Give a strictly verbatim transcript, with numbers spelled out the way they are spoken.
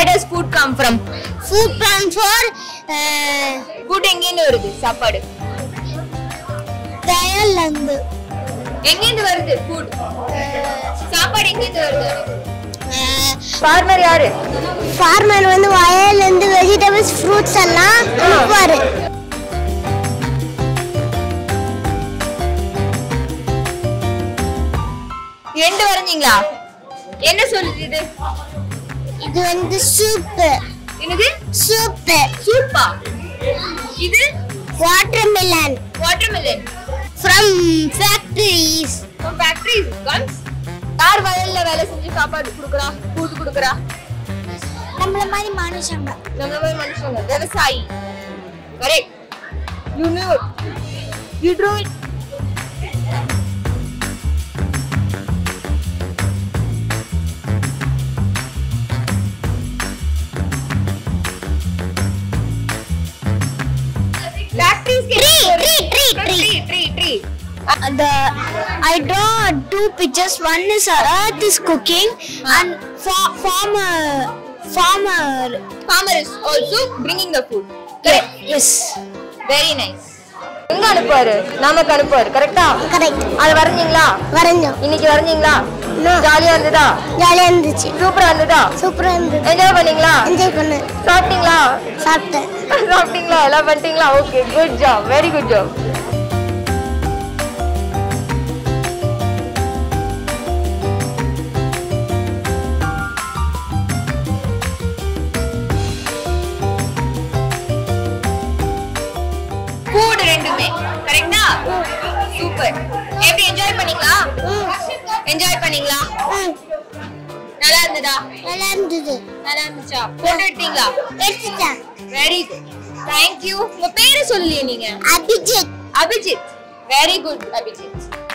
Where does food come from? Food come for uh, Food எங்க இருந்து வருது சாப்பாடு? வயல்ல இருந்து. எங்க இருந்து வருது food? சாப்பாடு எங்க இருந்து வருது? Farmer யாரு? Farmer வந்து வயல்ல இருந்து vegetables fruits எல்லாம் கொடுப்பாரு. எண்டு வரீங்களா? என்ன சொல்லுது இது? இது வந்து சூப். என்னது? சூப். சூப்பா? இது watermelon. watermelon from factories. from factories comes. யார் வயல்ல வேலை செஞ்சு சாப்பாடு குடுக்குறா? ஃபுட் குடுக்குறா? நம்மள மாதிரி மனுஷங்க. நம்மள மாதிரி மனுஷங்க. விவசாயி. correct. you knew it. you drew it. Factories tree tree tree tree tree tree and the I draw two pictures. One is earth is cooking and fa farmer farmer farmer is also bringing the food. Correct. yes very nice. எங்க அனுப்புவாரு? நமக்கு அனுப்புவாரு. கரெக்ட்டா? Correct. அது வரைஞ்சீங்களா? வரைஞ்சோம். இன்னைக்கு வரைஞ்சீங்களா? ஜாலியா இருந்ததா? ஜாலியா இருந்துச்சு. சூப்பரா இருந்ததா? சூப்பரா இருந்துச்சு. என்ஜாய் பண்ணீங்களா? என்ஜாய் பண்ணு. சாப்பிட்டீங்களா? சாப்பிட்டேன். சாப்பிட்டீங்களா? எல்லாம் பண்ணிட்டீங்களா? Okay good job very good job. Food ரெண்டுமே கரெக்ட்டா? சூப்பர். எப்படி என்ஜாய் பண்ணீங்களா? என்ஜாய் பண்ணீங்களா? நல்லா இருந்ததா? நல்லா இருந்தது. நல்லா இருந்துச்சா? போட்டோ எடுத்தீங்களா? எடுத்துட்டேன். Very good. Thank you. உங்க பேரு சொல்லியே நீங்க? அபிஜித். அபிஜித். Very good Abhijit.